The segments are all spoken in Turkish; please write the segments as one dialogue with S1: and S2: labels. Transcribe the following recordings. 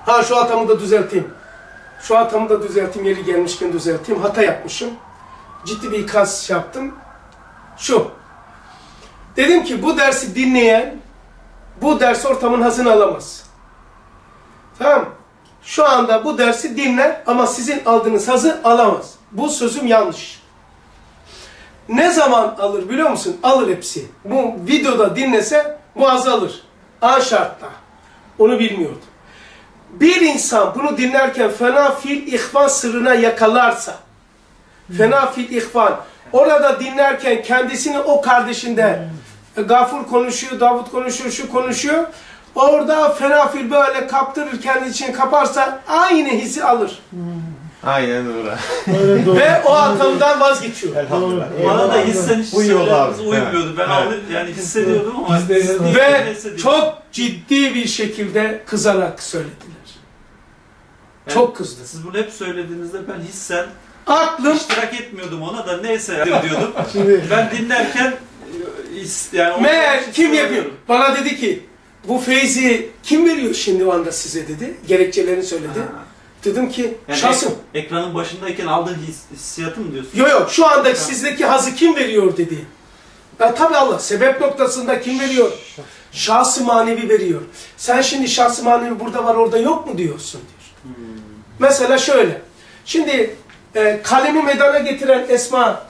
S1: Ha şu hatamı da düzelteyim. Şu hatamı da düzelteyim, yeri gelmişken düzelteyim. Hata yapmışım. Ciddi bir ikaz yaptım. Şu. Dedim ki bu dersi dinleyen bu ders ortamın hazını alamaz. Tamam. Şu anda bu dersi dinler ama sizin aldığınız hazı alamaz. Bu sözüm yanlış. Ne zaman alır biliyor musun? Alır hepsi. Bu videoda dinlese bu hazı alır. A şartta. Onu bilmiyordum. Bir insan bunu dinlerken fena fil ihvan sırrına yakalarsa, fena fil ihvan, orada dinlerken kendisini o kardeşinde, Gafur konuşuyor, Davut konuşuyor, şu konuşuyor, orada fena fil böyle kaptırır, kendi için kaparsa aynı hissi alır.
S2: Aynen doğru.
S1: Ve o atamdan vazgeçiyor.
S2: Elhamdülillah.
S3: Bana da hissen hiç
S2: söylememiz
S3: uymuyordu. Ben yani hissediyordum ama
S1: ve çok ciddi bir şekilde kızarak söylediler.
S3: Yani
S1: çok kızdı.
S3: Siz bunu hep söylediğinizde ben hissen
S1: Aklım
S3: iştirak etmiyordum ona da neyse diyordum. Ben dinlerken yani
S1: meğer kim yapıyor? Bana dedi ki bu feyzi kim veriyor şimdi o anda size dedi. Gerekçelerini söyledi. Dedim ki
S3: yani
S1: şahsım.
S3: Ekranın başındayken aldığın hissiyatı mı diyorsun?
S1: Yok şu anda sizdeki hazı kim veriyor dedi. Ya tabi Allah sebep noktasında kim veriyor? Şahs-ı manevi veriyor. Sen şimdi şahs-ı manevi burada var orada yok mu diyorsun diyor. Mesela şöyle. Şimdi kalemi meydana getiren esma,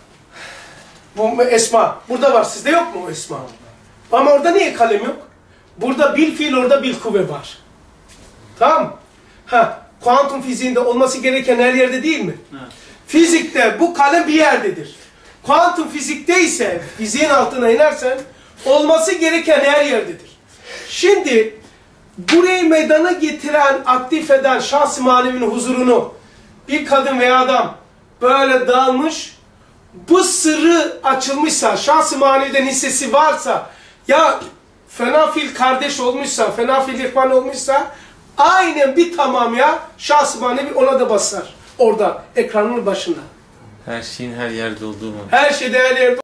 S1: bu esma burada var, sizde yok mu o esma? Ama orada niye kalem yok? Burada bil fiil, orada bil kuvve var. Tamam mı? Ha, kuantum fiziğinde olması gereken her yerde değil mi?
S3: Evet.
S1: Fizikte bu kalem bir yerdedir. Kuantum fizikte ise fiziğin altına inersen olması gereken her yerdedir. Şimdi burayı meydana getiren, aktif eden şahs-ı manevinin huzurunu bir kadın veya adam böyle dalmış, bu sırrı açılmışsa, şahs-ı maneviden hissesi varsa, ya fena fil kardeş olmuşsa, fena fil ihvan olmuşsa, aynen bir tamam ya, şahs-ı manevi ona da basar. Orada, ekranın başında.
S2: Her şeyin her yerde olduğu mu?
S1: Her şeyde her yerde